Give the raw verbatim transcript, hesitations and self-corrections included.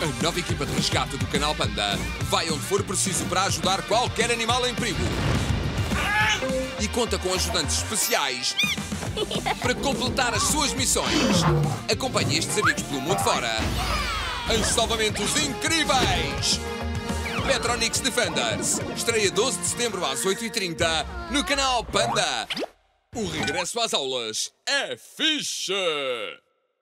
A nova equipa de resgate do canal Panda vai onde for preciso para ajudar qualquer animal em perigo. E conta com ajudantes especiais para completar as suas missões. Acompanhe estes amigos pelo mundo fora em salvamentos incríveis. Petronix Defenders estreia doze de setembro às oito e trinta no canal Panda. O regresso às aulas é fixe!